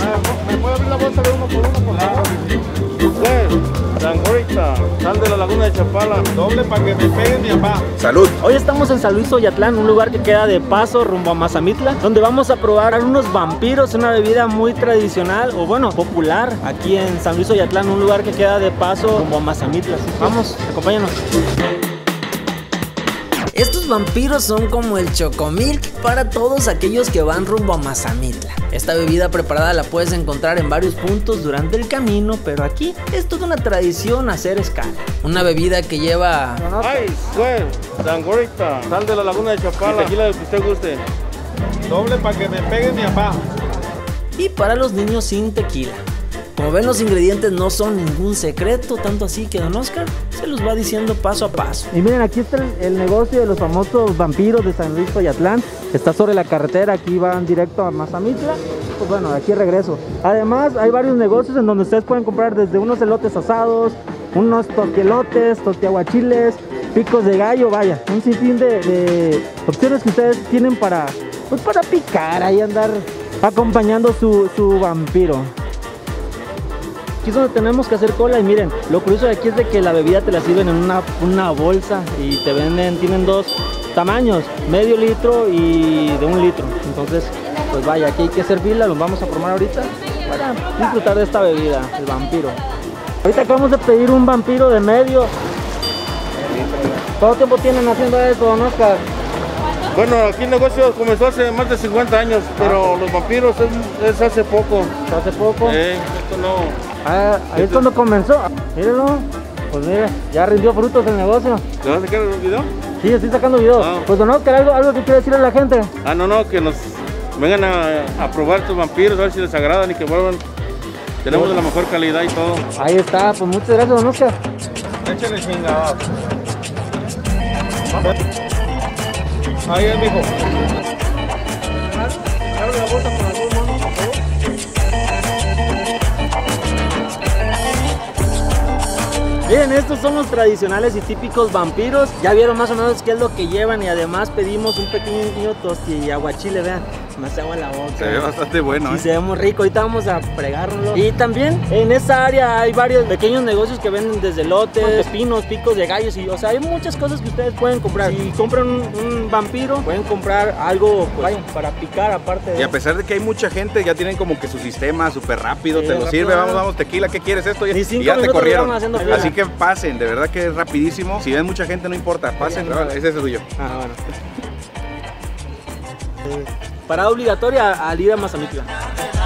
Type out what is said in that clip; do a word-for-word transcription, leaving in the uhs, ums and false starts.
¿Me puede abrir la bolsa de uno por uno, por favor? Usted, Langorita, sal de la laguna de Chapala. Doble para que me pegue mi papá. ¡Salud! Hoy estamos en San Luis Oyatlán, un lugar que queda de paso rumbo a Mazamitla, donde vamos a probar unos vampiros, una bebida muy tradicional, o bueno, popular, aquí en San Luis Oyatlán, un lugar que queda de paso rumbo a Mazamitla. Vamos, acompáñanos. Estos vampiros son como el chocomilk para todos aquellos que van rumbo a Mazamitla. Esta bebida preparada la puedes encontrar en varios puntos durante el camino, pero aquí es toda una tradición hacer escala. Una bebida que lleva... Ay, güey, Langorita, sal de la laguna de Chapala. Tequila del que usted guste. Doble para que me pegue mi papá. Y para los niños sin tequila. Como ven, los ingredientes no son ningún secreto, tanto así que don Oscar se los va diciendo paso a paso. Y miren, aquí está el, el negocio de los famosos vampiros de San Luis Oyatlán. Está sobre la carretera, aquí van directo a Mazamitla. Pues bueno, aquí regreso. Además, hay varios negocios en donde ustedes pueden comprar desde unos elotes asados, unos tortielotes, tortiaguachiles, picos de gallo, vaya, un sinfín de, de opciones que ustedes tienen para, pues para picar, ahí andar acompañando su, su vampiro. Aquí es donde tenemos que hacer cola y miren, lo curioso de aquí es de que la bebida te la sirven en una, una bolsa y te venden, tienen dos tamaños, medio litro y de un litro. Entonces, pues vaya, aquí hay que servirla, los vamos a formar ahorita para disfrutar de esta bebida, el vampiro. Ahorita acabamos de pedir un vampiro de medio. ¿Cuánto tiempo tienen haciendo esto, don Oscar? Bueno, aquí el negocio comenzó hace más de cincuenta años, pero los vampiros es, es hace poco. ¿Hace poco? Eh, esto no... Ah, ahí es cuando comenzó. Mírenlo. Pues mire, ya rindió frutos el negocio. ¿Le vas a sacar el video? Sí, estoy sacando videos. Ah. Pues don Oscar, algo, algo que quiere decirle a la gente. Ah, no, no, que nos vengan a, a probar estos vampiros, a ver si les agradan y que vuelvan. Tenemos de la mejor calidad y todo. Ahí está, pues muchas gracias, don Oscar. Échale chingada. Ahí es, mijo. Abre la bolsa para los monos, por favor. Miren, estos son los tradicionales y típicos vampiros. Ya vieron más o menos qué es lo que llevan y además pedimos un pequeño tortillaguachile, vean. Me hace agua en la boca. Se ve bastante bueno, Y ¿eh? se ve muy rico, ahorita vamos a fregárnoslo. Y también en esta área hay varios pequeños negocios que venden desde elotes, pepinos, picos de gallos y, o sea, hay muchas cosas que ustedes pueden comprar. Si compran un, un vampiro, pueden comprar algo, pues, vaya, para picar aparte de... Y a pesar de que hay mucha gente, ya tienen como que su sistema súper rápido, Sí, te lo rápido. sirve, vamos, vamos, tequila, ¿qué quieres esto? Y, Ni cinco y ya te minutos corrieron. llevan haciendo fila. Así que pasen, de verdad que es rapidísimo. Si ven mucha gente, no importa, pasen, Sí, ese es el tuyo. Ah, bueno. Parada obligatoria al ir a Mazamitla.